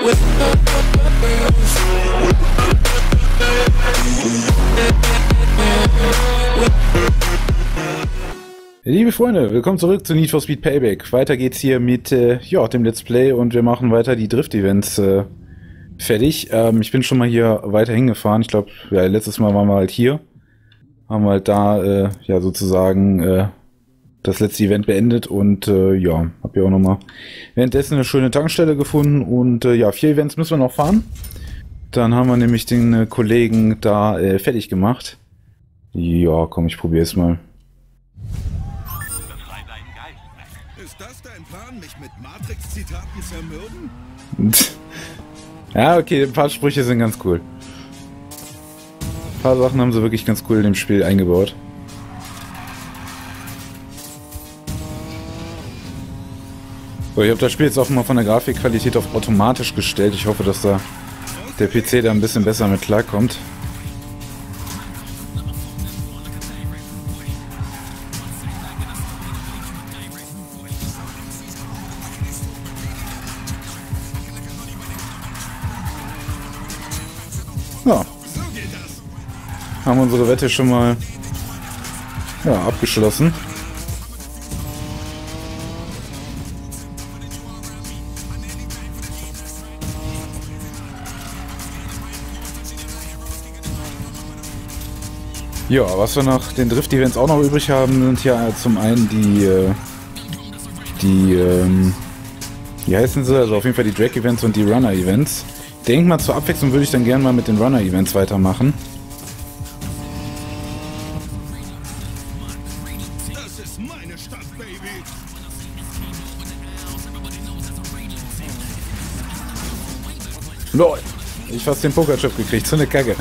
Liebe Freunde, willkommen zurück zu Need for Speed Payback. Weiter geht's hier mit ja, dem Let's Play und wir machen weiter die Drift-Events fertig. Ich bin schon mal hier weiter hingefahren. Ich glaube, ja, letztes Mal waren wir halt hier. Haben wir halt da ja sozusagen das letzte Event beendet und ja, habe ja auch nochmal währenddessen eine schöne Tankstelle gefunden und ja, 4 Events müssen wir noch fahren. Dann haben wir nämlich den Kollegen da fertig gemacht. Ja, komm, ich probiere es mal. Ist das dein Plan, mich mit Matrix-Zitaten zermürben? Ja, okay, ein paar Sprüche sind ganz cool. Ein paar Sachen haben sie wirklich ganz cool in dem Spiel eingebaut. So, ich habe das Spiel jetzt auch mal von der Grafikqualität auf automatisch gestellt. Ich hoffe, dass da der PC da ein bisschen besser mit klarkommt. Ja, haben unsere Wette schon mal ja, abgeschlossen. Ja, was wir nach den Drift-Events auch noch übrig haben, sind ja zum einen wie heißen sie? Also auf jeden Fall die Drag-Events und die Runner-Events. Denk mal, zur Abwechslung würde ich dann gerne mal mit den Runner-Events weitermachen. Das ist meine Stadt, Baby. LOL! Ich fast den Pokerchip gekriegt, so eine Kacke.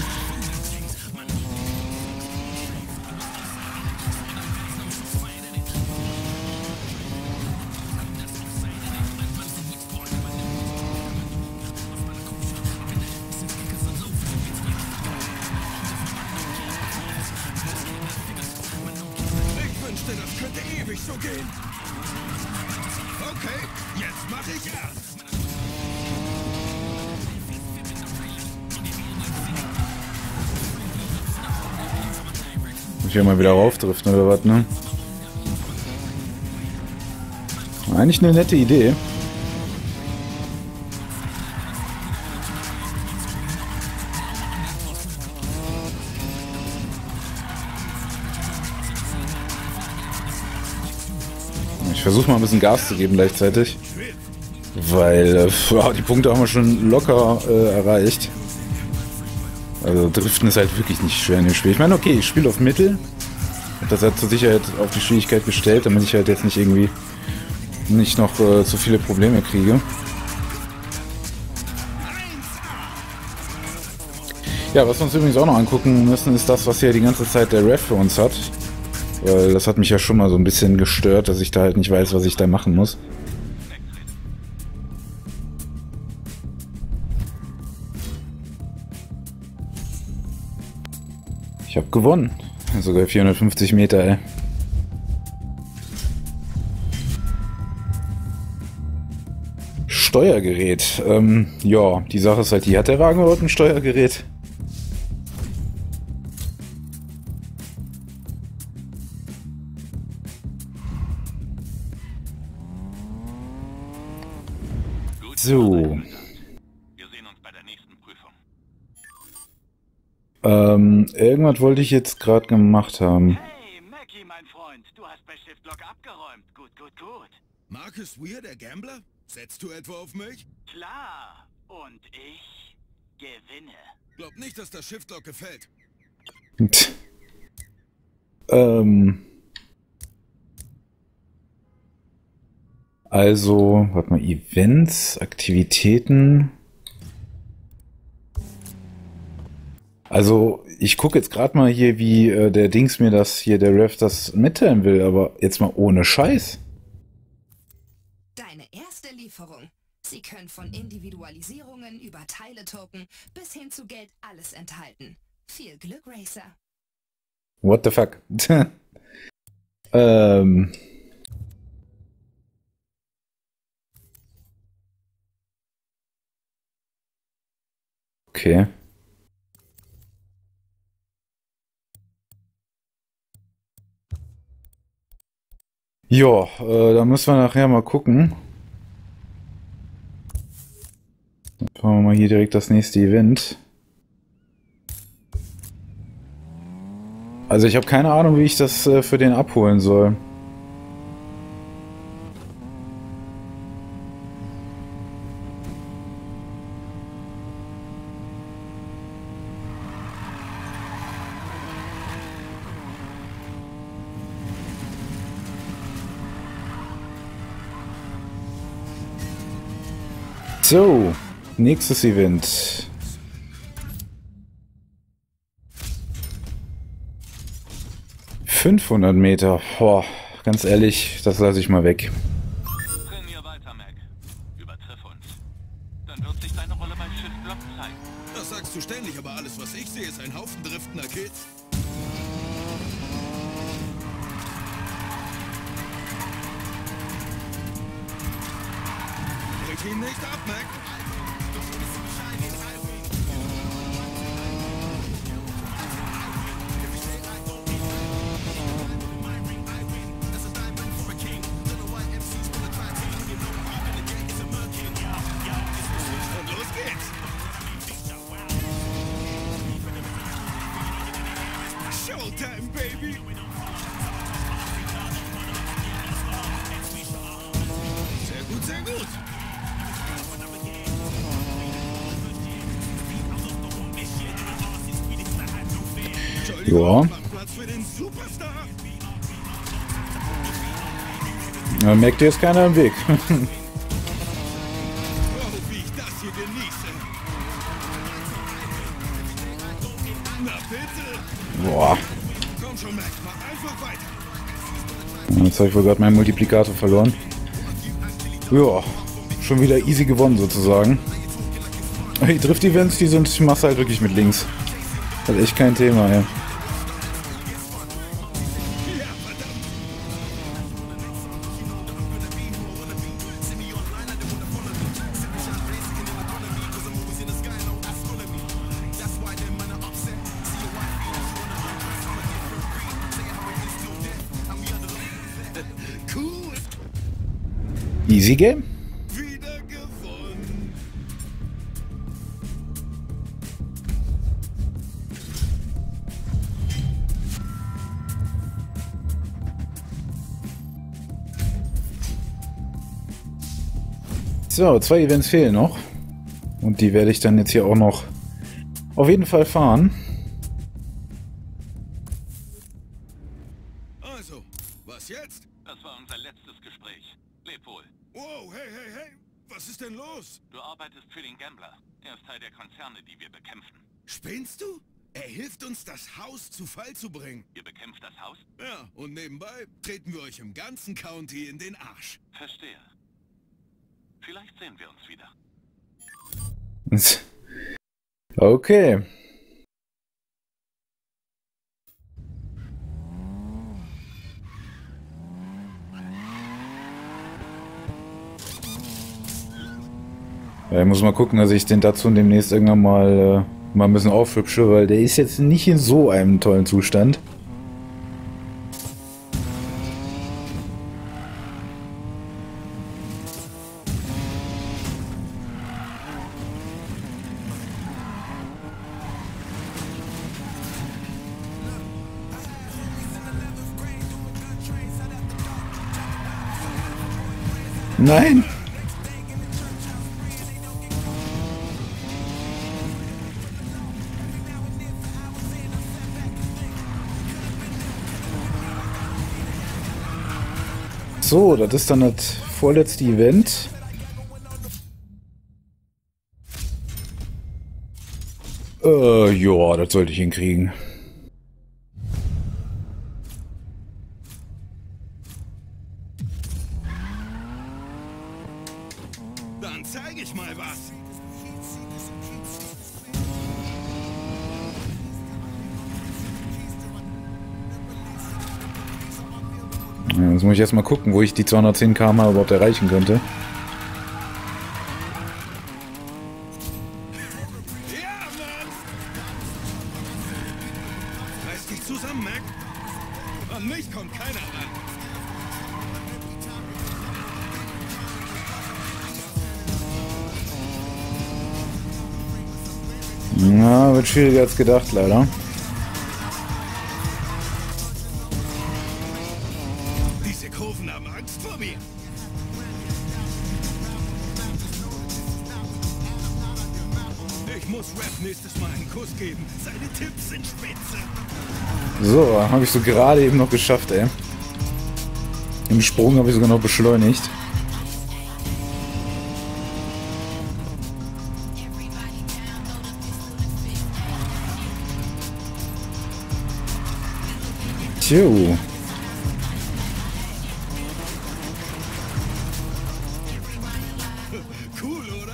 Das könnte ewig so gehen. Okay, jetzt mache ich ernst. Muss ich hier mal wieder raufdriften oder was, ne? Eigentlich eine nette Idee. Ich versuche mal ein bisschen Gas zu geben gleichzeitig, weil ja, die Punkte haben wir schon locker erreicht. Also Driften ist halt wirklich nicht schwer in dem Spiel. Ich meine, okay, ich spiele auf Mittel. Das hat zur Sicherheit auf die Schwierigkeit gestellt, damit ich halt jetzt nicht irgendwie nicht noch zu viele Probleme kriege. Ja, was wir uns übrigens auch noch angucken müssen, ist das, was hier die ganze Zeit der Rev für uns hat. Weil das hat mich ja schon mal so ein bisschen gestört, dass ich da halt nicht weiß, was ich da machen muss. Ich habe gewonnen. Sogar 450 Meter, ey. Steuergerät. Ja, die Sache ist halt, die hat der Wagen überhaupt ein Steuergerät? So. Wir sehen uns bei der nächsten Prüfung. Irgendwas wollte ich jetzt gerade gemacht haben. Hey, Mackie, mein Freund. Du hast bei Shiftlock abgeräumt. Gut, gut, gut. Marcus Weir, der Gambler? Setzt du etwa auf mich? Klar. Und ich gewinne. Glaub nicht, dass das Shiftlock gefällt. Also, warte mal, Events, Aktivitäten. Also, ich gucke jetzt gerade mal hier, wie der Dings mir das hier, der Rev, das mitteilen will, aber jetzt mal ohne Scheiß. Deine erste Lieferung. Sie können von Individualisierungen über Teile-Token bis hin zu Geld alles enthalten. Viel Glück, Racer. What the fuck? Okay. Ja, da müssen wir nachher mal gucken. Dann fahren wir mal hier direkt das nächste Event. Also ich habe keine Ahnung, wie ich das für den abholen soll. So, nächstes Event. $500. Boah, ganz ehrlich, das lasse ich mal weg. Trainier weiter, Mac. Übertriff uns. Dann wird sich deine Rolle bei Shift Block zeigen. Das sagst du ständig, aber alles, was ich sehe, ist ein Haufen driftender Kids. Brich ihn nicht ab, Mac. Und los geht's. Showtime, Baby. Sehr gut, sehr gut. Ja. Mach Platz für den Superstar. Da merkt ihr jetzt keiner im Weg. Oh, wie ich das hier genieße. Na bitte. Boah. Komm schon, Mac. Mach einfach weiter. Jetzt habe ich wohl gerade meinen Multiplikator verloren. Ja, schon wieder easy gewonnen sozusagen. Die Drift-Events, die sind, ich mach's halt wirklich mit links. Das ist echt kein Thema, ja. Cool. Easy Game? Wieder gewonnen. So, 2 Events fehlen noch. Und die werde ich dann jetzt hier auch noch auf jeden Fall fahren. Also, was jetzt? Das war unser letztes Gespräch. Leb wohl. Wow, hey, hey, hey. Was ist denn los? Du arbeitest für den Gambler. Er ist Teil der Konzerne, die wir bekämpfen. Spinnst du? Er hilft uns, das Haus zu Fall zu bringen. Ihr bekämpft das Haus? Ja, und nebenbei treten wir euch im ganzen County in den Arsch. Verstehe. Vielleicht sehen wir uns wieder. Okay. Ja, ich muss mal gucken, dass ich den dazu demnächst irgendwann mal ein bisschen aufhübsche, weil der ist jetzt nicht in so einem tollen Zustand. Nein! So, das ist dann das vorletzte Event. Ja, das sollte ich hinkriegen. Dann zeige ich mal was. Ja, jetzt muss ich erstmal gucken, wo ich die 210 km/h überhaupt erreichen könnte. Ja, zusammen, Mac? An mich kommt keiner ran. Ja, wird schwieriger als gedacht, leider. Diese Kurven haben Angst vor mir. Ich muss Rap nächstes Mal einen Kuss geben. Seine Tipps sind spitze. So, habe ich so gerade eben noch geschafft, ey. Im Sprung habe ich sogar noch beschleunigt. Tjo. Cool, oder?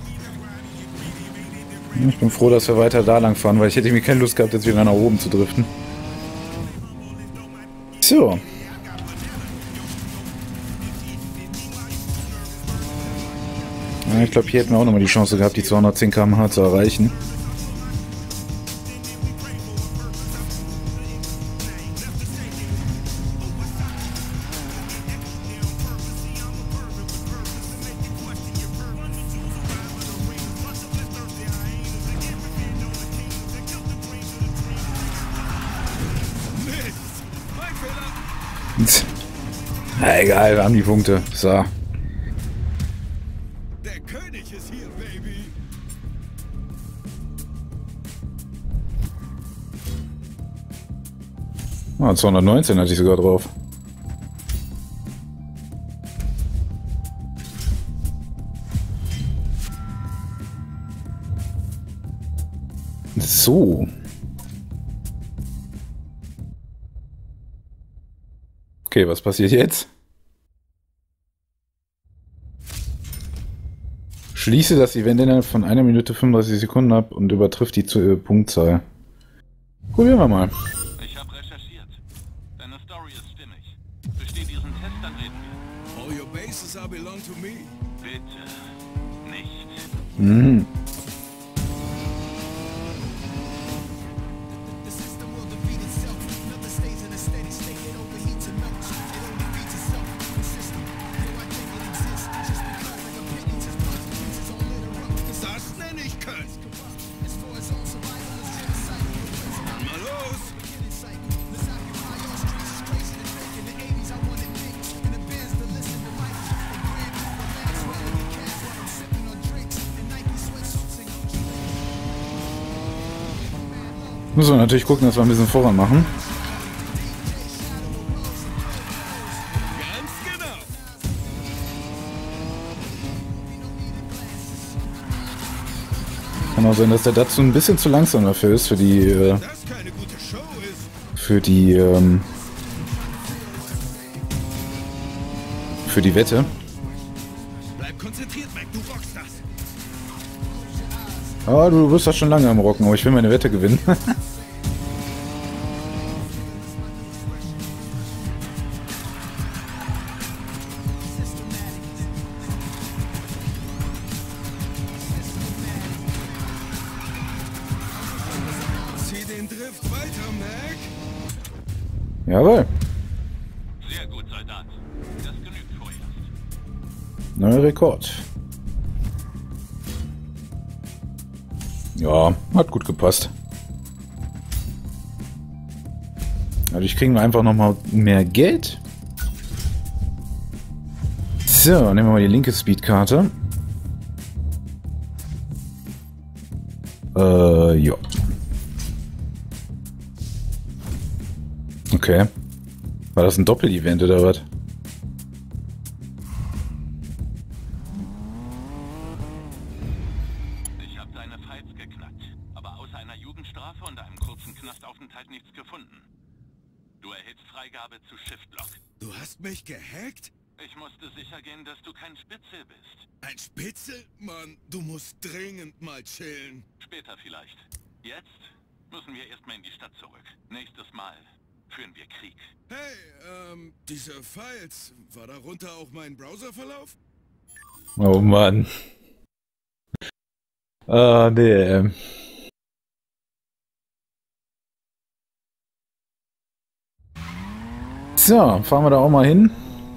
Ich bin froh, dass wir weiter da lang fahren, weil ich hätte irgendwie keine Lust gehabt, jetzt wieder nach oben zu driften. So. Ja, ich glaube, hier hätten wir auch nochmal die Chance gehabt, die 210 km/h zu erreichen. Mist. Mein Fehler. Na egal, wir haben die Punkte. So. Der König ist hier, Baby. Ah, 219 hatte ich sogar drauf. So. Okay, was passiert jetzt? Schließe das Event innerhalb von 1 Minute 35 Sekunden ab und übertrifft die Punktzahl. Probieren wir mal. Ich habe recherchiert. Deine Story ist stimmig. Besteh diesen Test, dann reden wir. All your bases are belong to me. Bitte nicht. Mhm. Das nenne ich Können. Dann mal los. Müssen wir natürlich gucken, dass wir ein bisschen voran machen. Ganz genau. Kann auch sein, dass der dazu ein bisschen zu langsam dafür ist, für die, Das keine gute Show ist. für die Wette. Bleib konzentriert, Mac. Du rockst das. Ah, du wirst das schon lange am Rocken, aber ich will meine Wette gewinnen. Zieh den Drift weiter, Mac. Jawohl. Sehr gut, Soldat. Das genügt vorerst. Neuer Rekord. Ja, hat gut gepasst. Dadurch kriegen wir einfach nochmal mehr Geld. So, nehmen wir mal die linke Speedkarte. Ja. Okay. War das ein Doppel-Event oder was? Ich habe deine Files geknackt, aber außer einer Jugendstrafe und einem kurzen Knastaufenthalt nichts gefunden. Du erhältst Freigabe zu Shiftlock. Du hast mich gehackt? Ich musste sicher gehen, dass du kein Spitzel bist. Ein Spitzel? Mann, du musst dringend mal chillen. Später vielleicht. Jetzt müssen wir erstmal in die Stadt zurück. Nächstes Mal führen wir Krieg. Hey, diese Files, war darunter auch mein Browserverlauf? Oh Mann. Ah, nee. So, fahren wir da auch mal hin.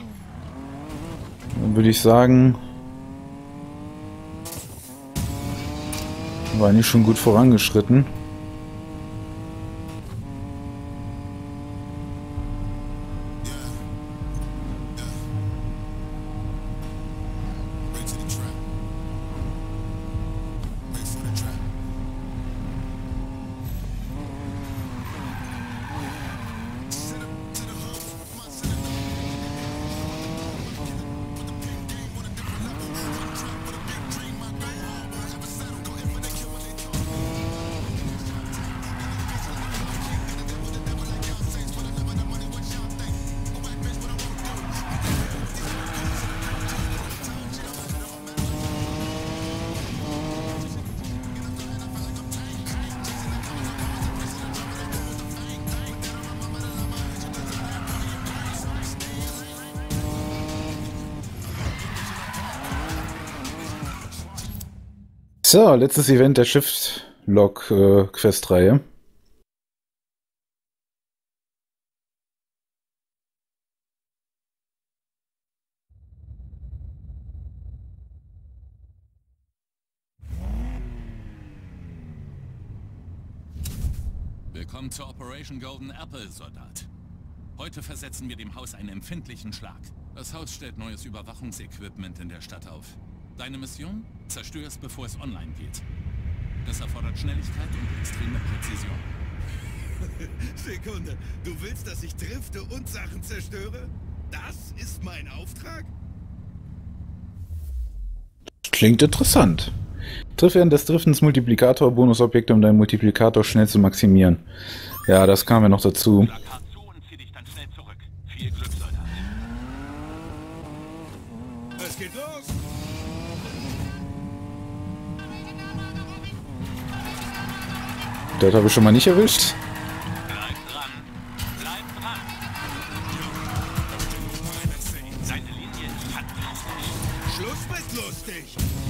Dann würde ich sagen, war eigentlich schon gut vorangeschritten. So, letztes Event der Shift-Log-Quest-Reihe. Willkommen zur Operation Golden Apple, Soldat. Heute versetzen wir dem Haus einen empfindlichen Schlag. Das Haus stellt neues Überwachungsequipment in der Stadt auf. Deine Mission? Zerstöre es, bevor es online geht. Das erfordert Schnelligkeit und extreme Präzision. Sekunde, du willst, dass ich drifte und Sachen zerstöre? Das ist mein Auftrag? Klingt interessant. Triff während des Driftens Multiplikator-Bonusobjekte, um deinen Multiplikator schnell zu maximieren. Ja, das kam ja noch dazu. Schlag hart zu und zieh dich dann schnell zurück. Viel Glück, Soldat. Es geht los! Das habe ich schon mal nicht erwischt. Bleib dran. Bleib dran. Deine Linie ist fantastisch. Schluss mit lustig!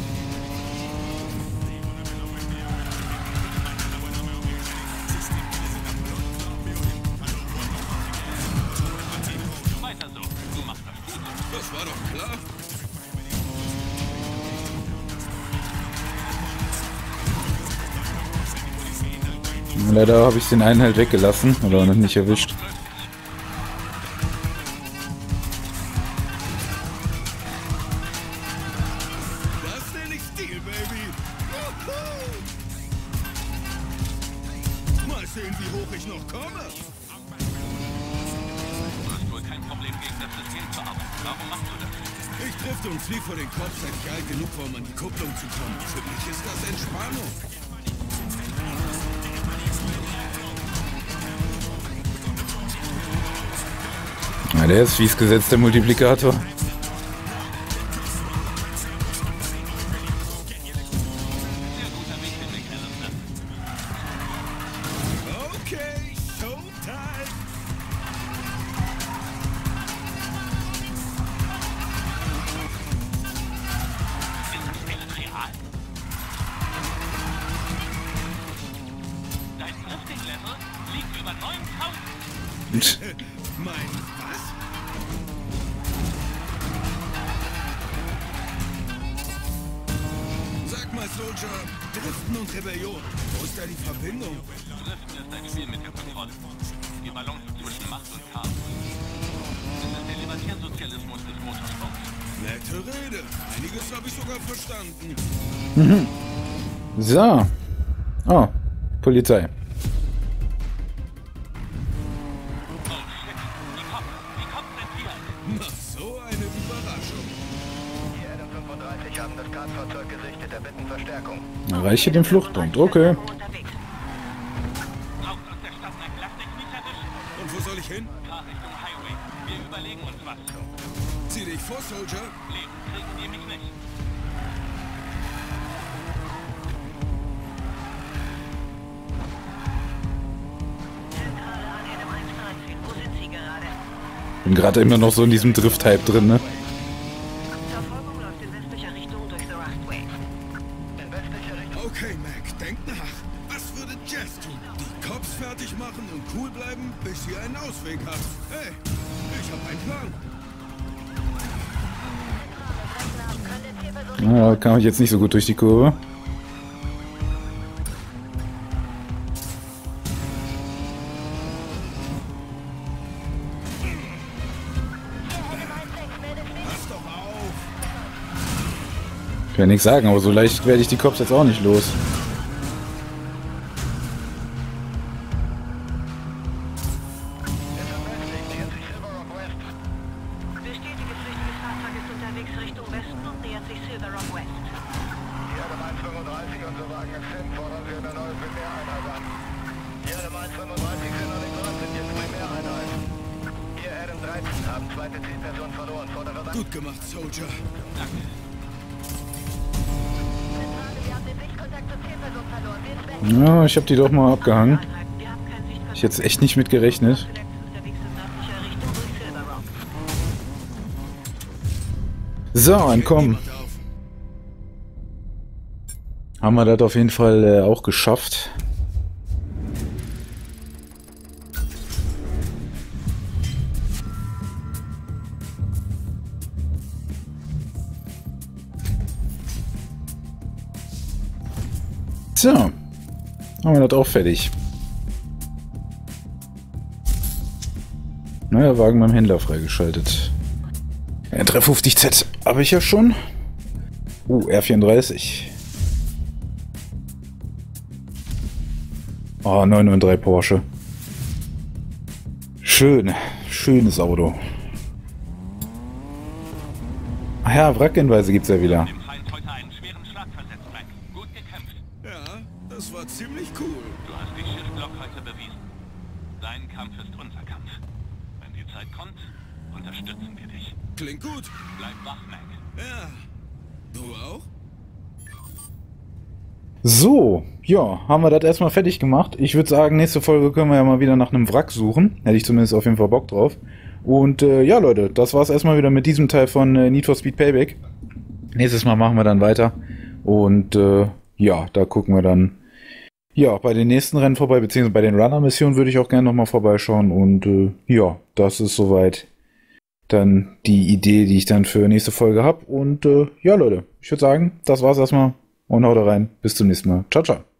Weiter so. Du machst das gut. Das war doch klar. Leider habe ich den einen halt weggelassen oder noch nicht erwischt. Das nenne ich Stil, Baby! Wuhu! Mal sehen, wie hoch ich noch komme! Du hast wohl kein Problem gegen das System zu arbeiten. Warum machst du das? Ich drifte und fliege vor den Kopf, seit ich alt genug war, um an die Kupplung zu kommen. Für mich ist das Entspannung. Ja, der ist fies gesetzt, der Multiplikator. Okay, Showtime! Ist das Bild real? Dein Drifting-Level liegt über 9000. Mein was? Sag mal, Soldier, Driften und Rebellion, wo ist da die Verbindung? Driften ist ein Spiel mit der Kontrolle. Die Balance zwischen Macht und Chaos. Das ist der Libertärsozialismus des Motorsports. Nette Rede. Einiges habe ich sogar verstanden. So. Oh, Polizei. Oh shit, die Cops sind hier. Na, so eine Überraschung. Die Adam 35 haben das Kraftfahrzeug gesichtet, erbitten Verstärkung. Erreiche den Fluchtpunkt. Okay. Raus aus der Stadt, Mac, lass dich nicht erwischen. Und wo soll ich hin? Fahr Richtung Highway. Wir überlegen uns was. Zieh dich vor, Soldier. Leben kriegen die mich nicht. Zentrale an Adam 113. Wo sind Sie gerade? Bin gerade immer noch so in diesem Drift-Hype drin, ne? Verfolgung läuft in westlicher Richtung durch The Rustway. In westlicher Richtung? Okay, Mac, denk nach. Was würde Jess tun? Die Cops fertig machen und cool bleiben, bis sie einen Ausweg hat. Hey, hab einen Plan. Ja, da kam ich jetzt nicht so gut durch die Kurve. Pass doch auf. Ich kann nichts sagen, aber so leicht werde ich die Cops jetzt auch nicht los. Bestätige, flüchtiges Fahrzeug ist unterwegs Richtung Westen und nähert sich Silver Rock West. Hier Adam 135, unser Wagen ist hin, fordern wir eine neue Primäreinheit an. Hier Adam 135 sind noch nicht dran, sind jetzt Primäreinheit. Hier Adam 13, haben zweite Zielperson verloren, fordere Wagen. Gut gemacht, Soldier. Danke. Zentrale, wir haben den Sichtkontakt zur Zielperson verloren. Wir sind weg. Ja, ich habe die doch mal abgehangen. Wir haben keinen Sichtkontakt. Ich jetzt echt nicht mit gerechnet. Unterwegs in nördlicher Richtung durch Silver Rock. So, entkommen. Niemand auf. Haben wir das auf jeden Fall auch geschafft. So, haben wir das auch fertig. Neuer Wagen beim Händler freigeschaltet. R350Z habe ich ja schon. R34. Oh, 993 Porsche. Schön. Schönes Auto. Ach ja, Wrackhinweise gibt's ja wieder. Dem Feind heute einen schweren Schlag versetzt, Frank. Gut gekämpft. Ja, das war ziemlich cool. Du hast die Schiffblock heute bewiesen. Dein Kampf ist unser Kampf. Wenn die Zeit kommt, unterstützen wir dich. Klingt gut. Bleib wach, Mac. Ja. Du auch? So, ja, haben wir das erstmal fertig gemacht. Ich würde sagen, nächste Folge können wir ja mal wieder nach einem Wrack suchen. Hätte ich zumindest auf jeden Fall Bock drauf. Und ja, Leute, das war's erstmal wieder mit diesem Teil von Need for Speed Payback. Nächstes Mal machen wir dann weiter. Und ja, da gucken wir dann ja bei den nächsten Rennen vorbei, beziehungsweise bei den Runner-Missionen würde ich auch gerne nochmal vorbeischauen. Und ja, das ist soweit dann die Idee, die ich dann für nächste Folge habe. Und ja, Leute, ich würde sagen, das war's erstmal. Und haut rein. Bis zum nächsten Mal. Ciao, ciao.